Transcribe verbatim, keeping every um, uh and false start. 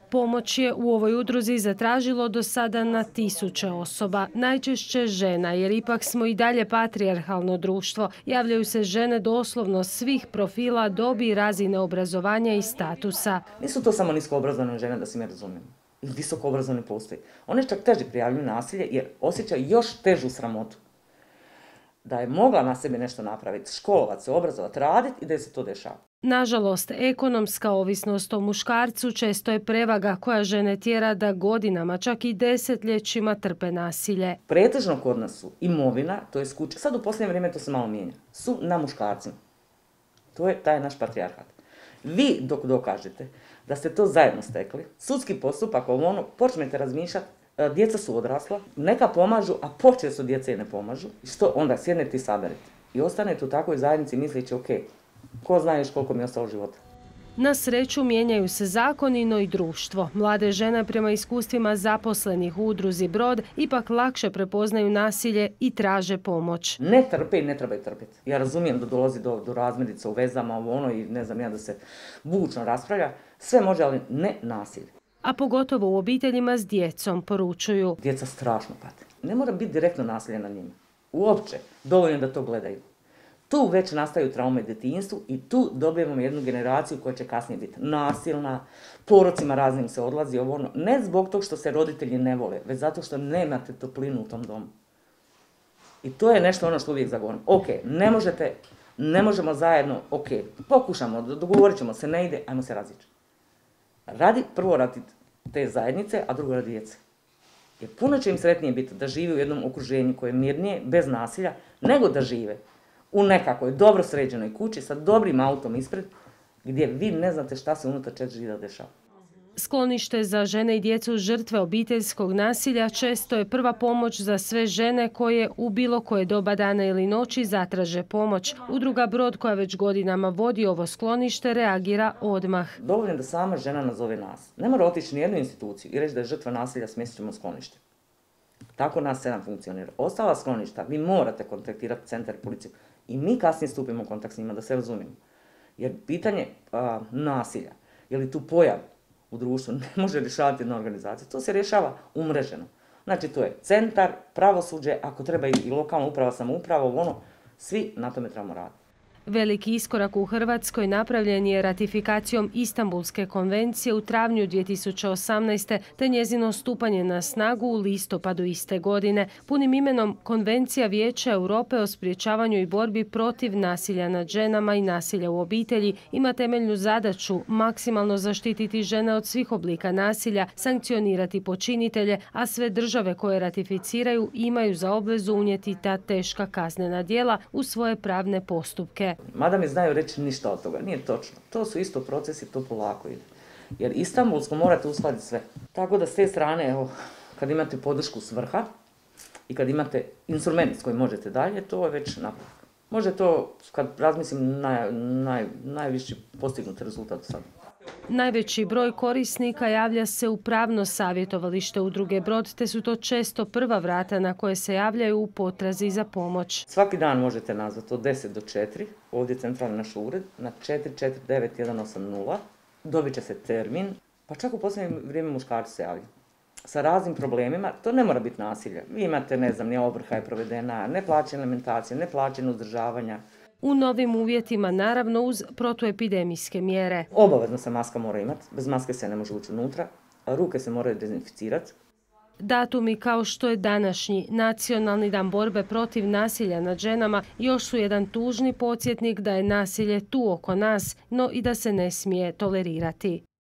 Pomoć je u ovoj udruzi zatražilo do sada na tisuće osoba, najčešće žena, jer ipak smo i dalje patrijarhalno društvo. Javljaju se žene doslovno svih profila, dobi, razine obrazovanja i statusa. Nisu to samo niskoobrazovane žene, da se mi razumijemo. I visokoobrazovane postoji. One čak teže prijavljuju nasilje jer osjećaju još težu sramotu. Da je mogla na sebi nešto napraviti, školovat se, obrazovat, raditi i da se to dešava. Nažalost, ekonomska ovisnost o muškarcu često je prevaga koja žene tjera da godinama, čak i desetljećima trpe nasilje. Pretežno kod nas su imovina, to je kuća, sad u posljednje vrijeme to se malo mijenja, su na muškarcima. To je taj naš patrijarhat. Vi dok dokažete da ste to zajedno stekli, sudski postupak, ono, počnete razmišljati, djeca su odrasla, neka pomažu, a počesto su djeca i ne pomažu. Što onda sjednete i saberete. I ostanete u takvoj zajednici misleći, ok, ko zna još koliko mi je ostalo života. Na sreću mijenjaju se zakoni, no i društvo. Mlade žene prema iskustvima zaposlenih u udruzi Brod ipak lakše prepoznaju nasilje i traže pomoć. Ne trpe i ne trebaju trpiti. Ja razumijem da dolazi do, do razmirica u vezama, u ono i ne znam ja da se bučno raspravlja. Sve može, ali ne nasilje. A pogotovo u obiteljima s djecom, poručuju. Djeca strašno pate. Ne mora biti direktno nasilje na njima. Uopće, dovoljno da to gledaju. Tu već nastaju traume djetinjstvu i tu dobijemo jednu generaciju koja će kasnije biti nasilna, porocima raznim se odlazi, ovo ono. Ne zbog tog što se roditelji ne vole, već zato što nemate toplinu u tom domu. I to je nešto ono što uvijek zagovorim. Ok, ne možete, ne možemo zajedno, ok, pokušamo, dogovorit ćemo se, ne ide, ajmo se razići. Radi, prvo radi te zajednice, a drugo radi djece. Jer puno će im sretnije biti da žive u jednom okruženju koje je mirnije, bez nasilja, nego da žive u nekakvoj dobro sređenoj kući sa dobrim autom ispred, gdje vi ne znate šta se unutar četiri zida dešava. Sklonište za žene i djecu žrtve obiteljskog nasilja često je prva pomoć za sve žene koje u bilo koje doba dana ili noći zatraže pomoć. Udruga Brod, koja već godinama vodi ovo sklonište, reagira odmah. Dovoljno da sama žena nazove nas. Ne mora otići ni jednu instituciju i reći da je žrtva nasilja, smjestit ćemo sklonište. Tako nas sedam funkcionira. Ostala skloništa, vi morate kontaktirati centar i policiju i mi kasnije stupimo u kontakt s njima, da se razumijemo. Jer pitanje a, nasilja, je li tu pojav u društvu, ne može rješavati jedna organizacija. To se rješava umreženo. Znači, to je centar, pravosuđe, ako treba i lokalna uprava, samouprava, ono, svi na tome trebamo raditi. Veliki iskorak u Hrvatskoj napravljen je ratifikacijom Istanbulske konvencije u travnju dvije tisuće osamnaeste. te njezino stupanje na snagu u listopadu iste godine. Punim imenom Konvencija Vijeća Europe o sprječavanju i borbi protiv nasilja nad ženama i nasilja u obitelji ima temeljnu zadaću maksimalno zaštititi žene od svih oblika nasilja, sankcionirati počinitelje, a sve države koje ratificiraju imaju za obvezu unijeti ta teška kaznena djela u svoje pravne postupke. Mada mi znaju reći ništa od toga, nije točno. To su isto procesi, to polako ide. Jer Istanbulsko morate uskladiti sve. Tako da s te strane, evo, kad imate podršku s vrha i kad imate instrument s kojim možete dalje, to je već napredak. Može to, kad razmislim, naj, naj, najviši postignuti rezultat sad. Najveći broj korisnika javlja se u pravno savjetovalište udruge Brod, te su to često prva vrata na koje se javljaju u potrazi za pomoć. Svaki dan možete nazvati od deset do četiri, ovdje je centralni naš ured, na četiri četiri devet jedan osam nula. Dobit će se termin, pa čak u posljednje vrijeme muškarci se javljaju. Sa raznim problemima, to ne mora biti nasilje. Vi imate, ne znam, ne ovrha je provedena, neplaćene alimentacije, neplaćene uzdržavanja. U novim uvjetima, naravno uz protuepidemijske mjere. Obavezno se maska mora imati, bez maske se ne može ući unutra, ruke se moraju dezinficirati. Datumi kao što je današnji Nacionalni dan borbe protiv nasilja nad ženama još su jedan tužni podsjetnik da je nasilje tu oko nas, no i da se ne smije tolerirati.